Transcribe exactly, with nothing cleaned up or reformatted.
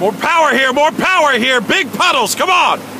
More power here, more power here. Big puddles, come on.